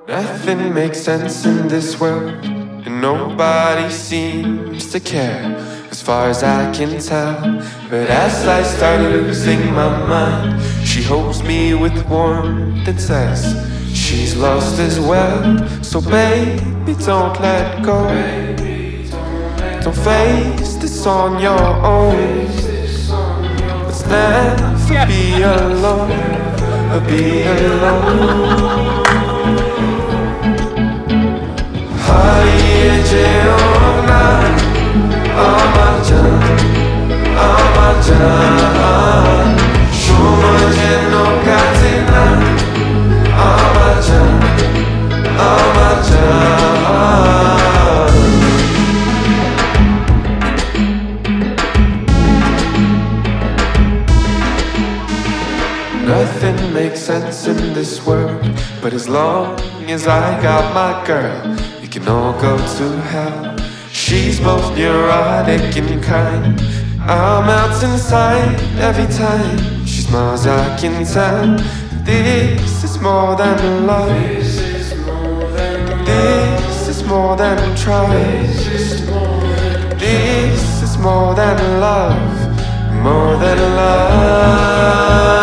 Nothing makes sense in this world, and nobody seems to care, as far as I can tell. But as I start losing my mind, she holds me with warmth and says she's lost as well. So baby, don't let go. Don't face this on your own. Let's never be alone, or be alone. Hariye Jaan, Amar Jaan, Amar Jaan. Shumaje no katina, Amar Jaan, Amar Jaan. Nothing makes sense in this world, but as long as I got my girl, we can all go to hell. She's both neurotic and kind. I'm out inside every time she smiles. I can tell this is more than love. This is more than trust. This is more than love, more than love.